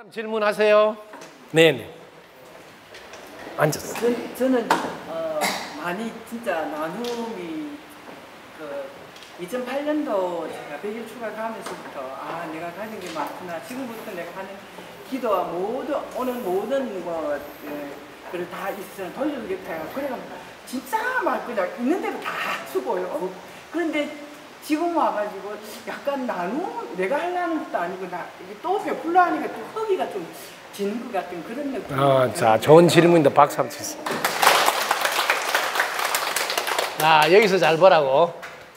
그다음 질문하세요. 네네. 앉았어. 저는 많이 진짜 나눔이 2008년도 제가 100일 추가 가면서부터 내가 가진 게 많구나. 지금부터 내가 하는 기도와 오는 모든 그걸 다 있으면 돌려주겠다. 그래가 진짜 막 그냥 있는 대로 다 쓰고요. 그런데 지금 와가지고 약간 나눔 내가 하려는 것도 아니고 또 베풀려 하니까 또 허기가 좀 지는 것 같은 그런 느낌. 자, 좋은 질문인데 박수 한번 치세요. 자, 여기서 잘 보라고.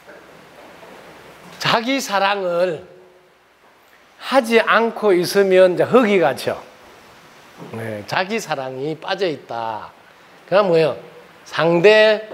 자기 사랑을 하지 않고 있으면 이제 허기가 져. 네, 자기 사랑이 빠져 있다. 그럼 뭐예요? 상대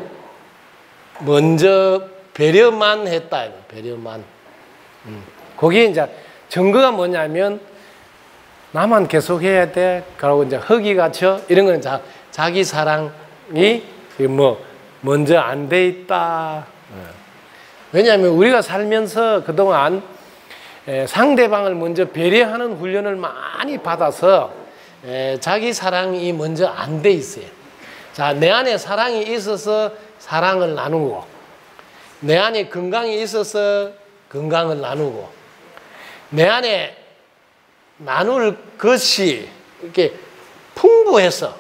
먼저 배려만 했다. 배려만. 거기에 이제 증거가 뭐냐면 나만 계속 해야 돼. 그러고 이제 허기가 져. 이런 거는 자기 사랑이 먼저 안 돼 있다. 왜냐하면 우리가 살면서 그동안 상대방을 먼저 배려하는 훈련을 많이 받아서 자기 사랑이 먼저 안 돼 있어요. 자, 내 안에 사랑이 있어서 사랑을 나누고, 내 안에 건강이 있어서 건강을 나누고, 내 안에 나눌 것이 이렇게 풍요의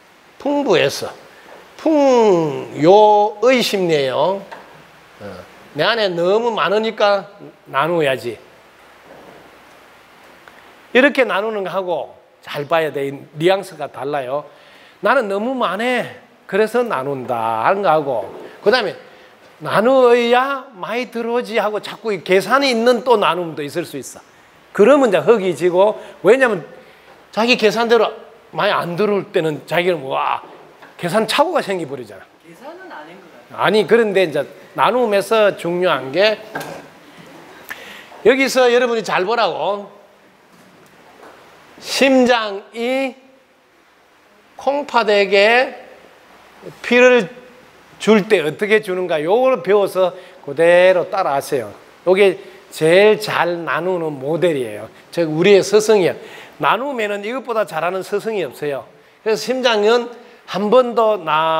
심리예요. 내 안에 너무 많으니까 나누어야지. 이렇게 나누는 거하고 잘 봐야 돼. 뉘앙스가 달라요. 나는 너무 많네. 그래서 나눈다 하는 거하고, 그 다음에 나누어야 많이 들어오지 하고 자꾸 계산이 있는 또 나눔도 있을 수 있어. 그러면 이제 흙이 지고, 왜냐면 자기 계산대로 많이 안 들어올 때는 자기는 계산 착오가 생기버리잖아. 계산은 아닌 것 같아요. 아니, 그런데 이제 나눔에서 중요한 게 여기서 여러분이 잘 보라고. 심장이 콩팥에게 피를 줄 때 어떻게 주는가, 요걸 배워서 그대로 따라하세요. 요게 제일 잘 나누는 모델이에요. 즉 우리의 스승이에요. 나누면은 이것보다 잘하는 스승이 없어요. 그래서 심장은 한 번도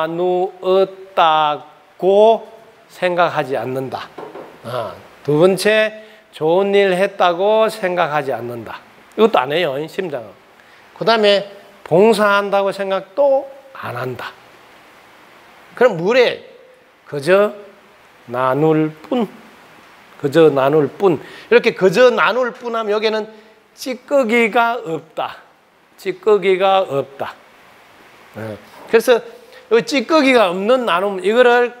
나누었다고 생각하지 않는다. 두 번째, 좋은 일 했다고 생각하지 않는다. 이것도 안 해요, 심장은. 그 다음에 봉사한다고 생각도 안 한다. 그럼 뭐래? 그저 나눌 뿐. 그저 나눌 뿐. 이렇게 그저 나눌 뿐 하면 여기에는 찌꺼기가 없다. 찌꺼기가 없다. 그래서 이 찌꺼기가 없는 나눔, 이거를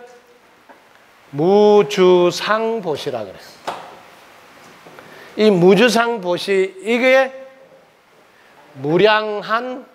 무주상보시라 그래요. 이 무주상보시, 이게 무량한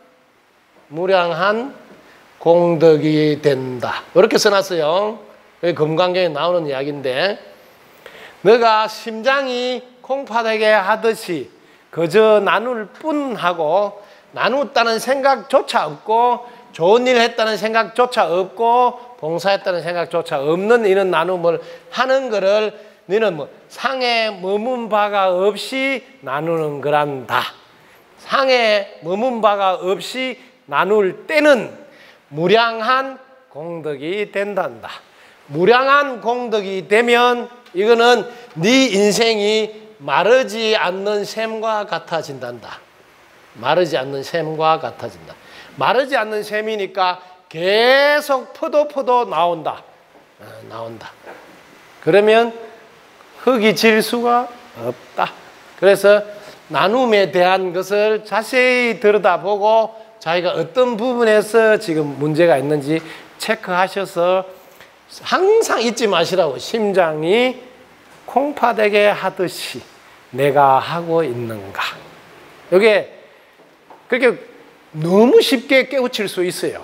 공덕이 된다. 이렇게 써놨어요. 여기 금강경에 나오는 이야기인데, 너가 심장이 콩팥에게 하듯이 그저 나눌 뿐 하고, 나눴다는 생각조차 없고, 좋은 일 했다는 생각조차 없고, 봉사했다는 생각조차 없는 이런 나눔을 하는 거를 너는 상에 머문 바가 없이 나누는 거란다. 상에 머문 바가 없이 나눌 때는 무량한 공덕이 된단다. 무량한 공덕이 되면 이거는 네 인생이 마르지 않는 샘과 같아진단다. 마르지 않는 샘과 같아진다. 마르지 않는 샘이니까 계속 퍼도 나온다. 나온다. 그러면 흙이 질 수가 없다. 그래서 나눔에 대한 것을 자세히 들여다보고 자기가 어떤 부분에서 지금 문제가 있는지 체크하셔서 항상 잊지 마시라고. 심장이 콩팥에게 하듯이 내가 하고 있는가. 이게 그렇게 너무 쉽게 깨우칠 수 있어요.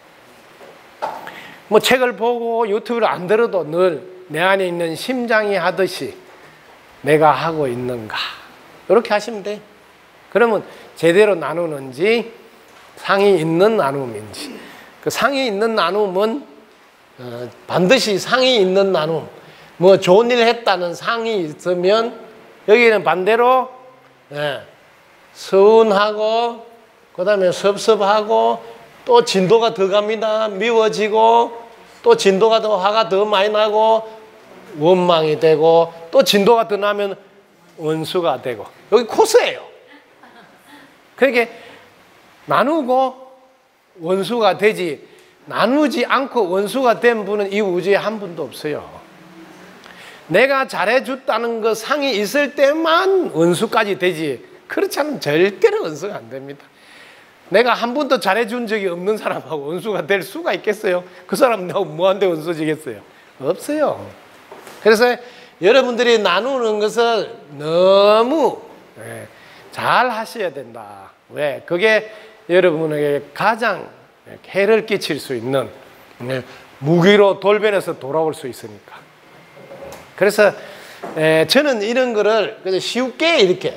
뭐 책을 보고 유튜브를 안 들어도 늘 내 안에 있는 심장이 하듯이 내가 하고 있는가. 이렇게 하시면 돼. 그러면 제대로 나누는지 상이 있는 나눔인지. 그 상이 있는 나눔은 반드시 상이 있는 나눔. 뭐 좋은 일 했다는 상이 있으면 여기는 반대로 서운하고 그다음에 섭섭하고 또 진도가 더 갑니다. 미워지고 또 진도가 더 화가 더 많이 나고 원망이 되고 또 진도가 더 나면 원수가 되고 여기 코스예요. 그러니까 나누고 원수가 되지 나누지 않고 원수가 된 분은 이 우주에 한 분도 없어요. 내가 잘해줬다는 그 상이 있을 때만 원수까지 되지 그렇지 않으면 절대로 원수가 안 됩니다. 내가 한 번도 잘해준 적이 없는 사람하고 원수가 될 수가 있겠어요? 그 사람 나하고 뭐한테 원수지겠어요? 없어요. 그래서 여러분들이 나누는 것을 너무 잘 하셔야 된다. 왜? 그게 여러분에게 가장 해를 끼칠 수 있는 무기로 돌변해서 돌아올 수 있으니까. 그래서 저는 이런 거를 쉽게 이렇게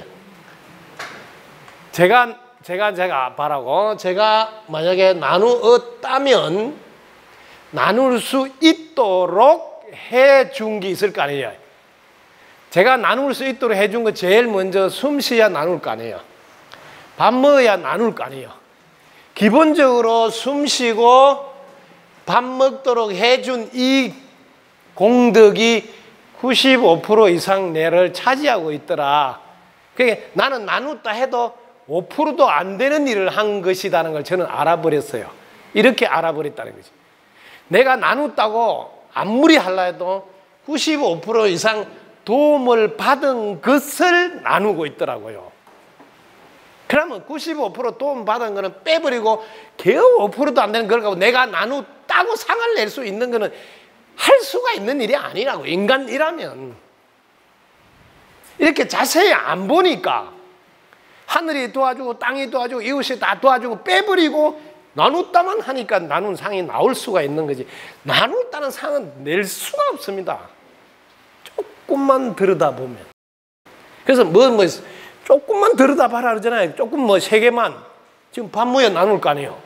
제가 바라고 제가 만약에 나누었다면 나눌 수 있도록 해준 게 있을 거 아니에요. 제가 나눌 수 있도록 해준 거 제일 먼저 숨 쉬어야 나눌 거 아니에요. 밥 먹어야 나눌 거 아니에요. 기본적으로 숨 쉬고 밥 먹도록 해준 이 공덕이 95% 이상 내를 차지하고 있더라. 그러니까 나는 나눴다 해도 5%도 안 되는 일을 한 것이라는 걸 저는 알아버렸어요. 이렇게 알아버렸다는 거지. 내가 나눴다고 아무리 하려 해도 95% 이상 도움을 받은 것을 나누고 있더라고요. 그러면 95% 도움 받은 거는 빼버리고 겨우 5%도 안 되는 걸 갖고 내가 나눴다고 상을 낼 수 있는 거는 할 수가 있는 일이 아니라고. 인간이라면 이렇게 자세히 안 보니까 하늘이 도와주고 땅이 도와주고 이웃이 다 도와주고 빼버리고 나눴다만 하니까 나눈 상이 나올 수가 있는 거지. 나눴다는 상은 낼 수가 없습니다. 조금만 들여다보면. 그래서 조금만 들여다봐라 그러잖아요. 조금 3개만 지금 밥 모여 나눌 거 아니에요.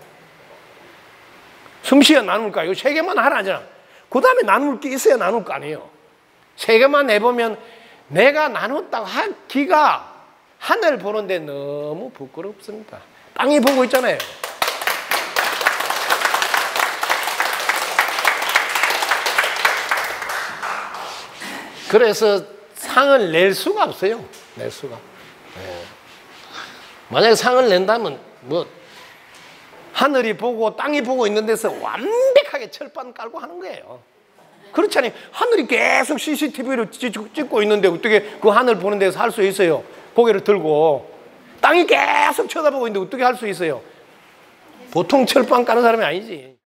숨 쉬어 나눌 거 아니에요. 3개만 하라 하잖아. 그 다음에 나눌 게 있어야 나눌 거 아니에요. 3개만 내보면 내가 나눴다고 하기가 하늘 보는데 너무 부끄럽습니다. 땅이 보고 있잖아요. 그래서 상을 낼 수가 없어요. 낼 수가. 만약에 상을 낸다면 하늘이 보고 땅이 보고 있는 데서 완벽하게 철판 깔고 하는 거예요. 그렇지 않아요? 하늘이 계속 CCTV로 찍고 있는데 어떻게 그 하늘 보는 데서 할 수 있어요? 고개를 들고. 땅이 계속 쳐다보고 있는데 어떻게 할 수 있어요? 보통 철판 까는 사람이 아니지.